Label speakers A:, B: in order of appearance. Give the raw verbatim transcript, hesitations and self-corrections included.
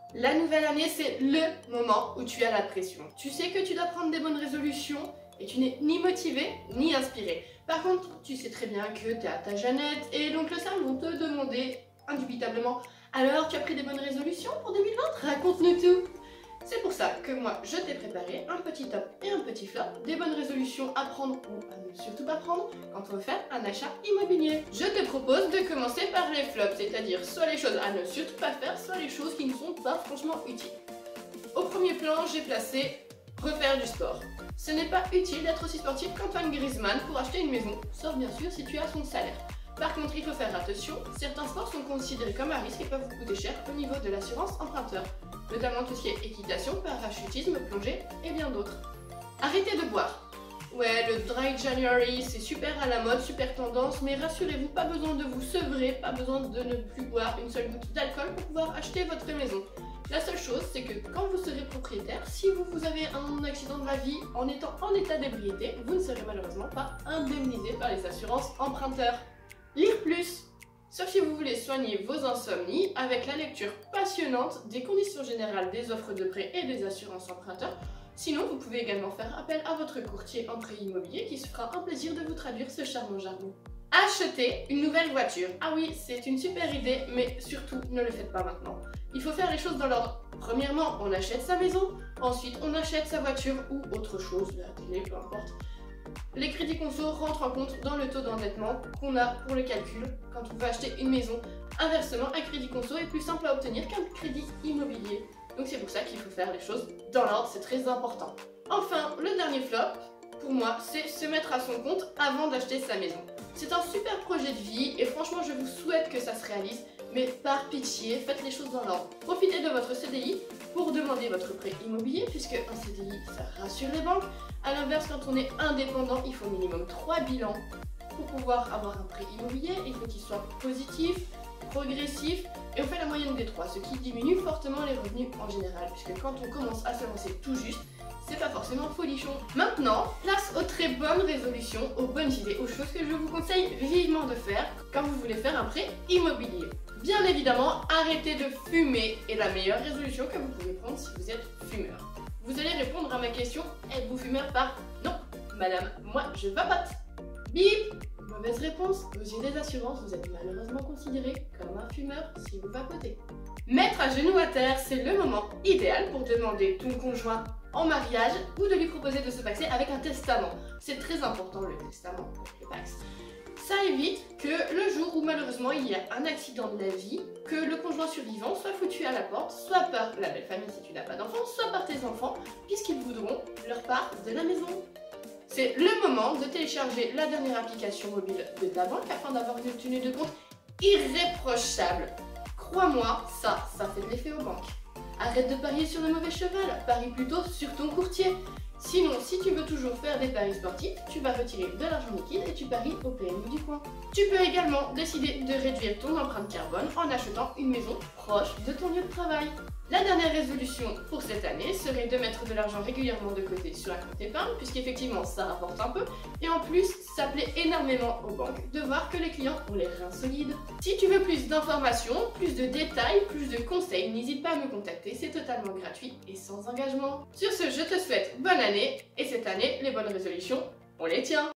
A: La nouvelle année, c'est le moment où tu as la pression. Tu sais que tu dois prendre des bonnes résolutions et tu n'es ni motivé ni inspiré. Par contre, tu sais très bien que tu es à ta Jeannette et donc le cerveau vont te demander indubitablement « Alors, tu as pris des bonnes résolutions pour deux mille vingt? Raconte-nous tout !» C'est pour ça que moi, je t'ai préparé un petit top et un petit flop des bonnes résolutions à prendre ou à ne surtout pas prendre quand on veut faire un achat immobilier. Je te propose de commencer par les flops, c'est-à-dire soit les choses à ne surtout pas faire, soit les choses qui ne sont pas franchement utiles. Au premier plan, j'ai placé refaire du sport. Ce n'est pas utile d'être aussi sportif qu'Antoine Griezmann pour acheter une maison, sauf bien sûr si tu as son salaire. Par contre, il faut faire attention, certains sports sont considérés comme un risque et peuvent vous coûter cher au niveau de l'assurance emprunteur, notamment tout ce qui est équitation, parachutisme, plongée et bien d'autres. Arrêtez de boire. Ouais, le Dry January, c'est super à la mode, super tendance, mais rassurez-vous, pas besoin de vous sevrer, pas besoin de ne plus boire une seule goutte d'alcool pour pouvoir acheter votre maison. La seule chose, c'est que quand vous serez propriétaire, si vous, vous avez un accident de la vie en étant en état d'ébriété, vous ne serez malheureusement pas indemnisé par les assurances emprunteurs. Lire plus. Sauf si vous voulez soigner vos insomnies avec la lecture passionnante des conditions générales des offres de prêt et des assurances emprunteurs. Sinon, vous pouvez également faire appel à votre courtier en prêt immobilier qui se fera un plaisir de vous traduire ce charmant jargon. Acheter une nouvelle voiture. Ah oui, c'est une super idée, mais surtout, ne le faites pas maintenant. Il faut faire les choses dans l'ordre. Premièrement, on achète sa maison. Ensuite, on achète sa voiture ou autre chose, la télé, peu importe. Les crédits conso rentrent en compte dans le taux d'endettement qu'on a pour le calcul quand on veut acheter une maison. Inversement, un crédit conso est plus simple à obtenir qu'un crédit immobilier. Donc c'est pour ça qu'il faut faire les choses dans l'ordre, c'est très important. Enfin, le dernier flop, pour moi, c'est se mettre à son compte avant d'acheter sa maison. C'est un super projet de vie et franchement, je vous souhaite que ça se réalise, mais par pitié, faites les choses dans l'ordre. Profitez de votre C D I pour demander votre prêt immobilier, puisque un C D I, ça rassure les banques. A l'inverse, quand on est indépendant, il faut au minimum trois bilans pour pouvoir avoir un prêt immobilier. Il faut qu'il soit positif, progressif, et on fait la moyenne des trois, ce qui diminue fortement les revenus en général, puisque quand on commence à se lancer tout juste, c'est pas forcément folichon. Maintenant, place aux très bonnes résolutions, aux bonnes idées, aux choses que je vous conseille vivement de faire quand vous voulez faire un prêt immobilier. Bien évidemment, arrêtez de fumer est la meilleure résolution que vous pouvez prendre si vous êtes fumeur. Vous allez répondre à ma question, êtes-vous fumeur par non, madame, moi je vapote. Bip! Mauvaise réponse, aux yeux des assurances, vous êtes malheureusement considéré comme un fumeur si vous vapotez. Mettre à genoux à terre, c'est le moment idéal pour demander ton conjoint en mariage ou de lui proposer de se paxer avec un testament. C'est très important le testament, le pax. Ça évite que le jour où malheureusement il y a un accident de la vie, que le conjoint survivant soit foutu à la porte, soit par la belle famille si tu n'as pas d'enfants, soit par tes enfants, puisqu'ils voudront leur part de la maison. C'est le moment de télécharger la dernière application mobile de ta banque afin d'avoir une tenue de compte irréprochable. Crois-moi, ça, ça fait de l'effet aux banques. Arrête de parier sur le mauvais cheval, parie plutôt sur ton courtier. Sinon, si tu veux toujours faire des paris sportifs, tu vas retirer de l'argent liquide et tu paries au P M U du coin. Tu peux également décider de réduire ton empreinte carbone en achetant une maison proche de ton lieu de travail. La dernière résolution pour cette année serait de mettre de l'argent régulièrement de côté sur un compte épargne, puisqu'effectivement ça rapporte un peu, et en plus ça plaît énormément aux banques de voir que les clients ont les reins solides. Si tu veux plus d'informations, plus de détails, plus de conseils, n'hésite pas à me contacter, c'est totalement gratuit et sans engagement. Sur ce, je te souhaite bonne année, et cette année, les bonnes résolutions, on les tient!